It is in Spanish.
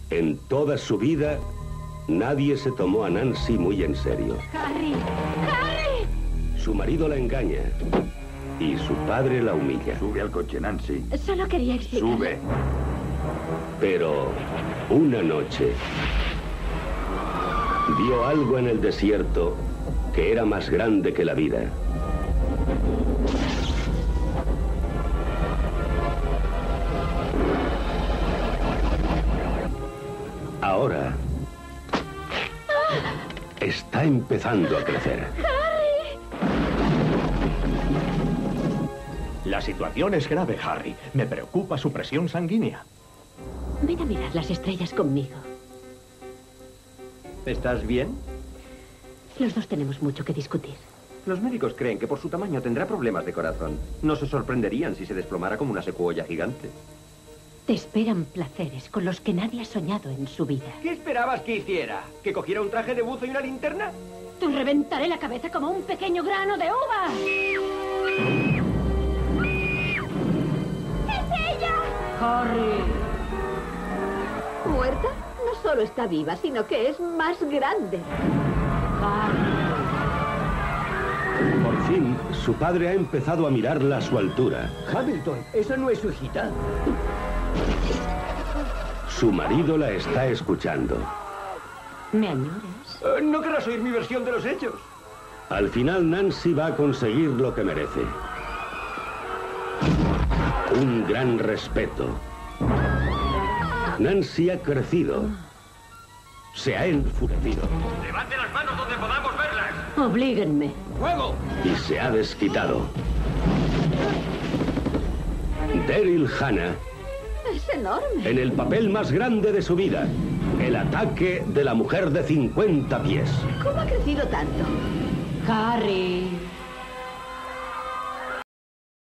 En toda su vida, nadie se tomó a Nancy muy en serio. ¡Harry! ¡Harry! Su marido la engaña y su padre la humilla. Sube al coche, Nancy. Solo quería explicar. Sube. Pero una noche vio algo en el desierto que era más grande que la vida. Ahora está empezando a crecer. La situación es grave, Harry. Me preocupa su presión sanguínea. Ven a mirar las estrellas conmigo. ¿Estás bien? Los dos tenemos mucho que discutir. Los médicos creen que por su tamaño tendrá problemas de corazón. No se sorprenderían si se desplomara como una secuoya gigante. Te esperan placeres con los que nadie ha soñado en su vida. ¿Qué esperabas que hiciera? ¿Que cogiera un traje de buzo y una linterna? Te reventaré la cabeza como un pequeño grano de uva. ¡Es ella! Harry. ¿Muerta? No solo está viva, sino que es más grande. Por fin, su padre ha empezado a mirarla a su altura. Hamilton, ¿esa no es su hijita? Su marido la está escuchando. ¿Me añoras? ¿No querrás oír mi versión de los hechos? Al final, Nancy va a conseguir lo que merece. Un gran respeto. Nancy ha crecido. Se ha enfurecido. ¡Levante las manos donde podamos verlas! Oblíguenme. ¡Fuego! Y se ha desquitado. Daryl Hannah, Es enorme. en el papel más grande de su vida. El ataque de la mujer de 50 pies. ¿Cómo ha crecido tanto? Harry.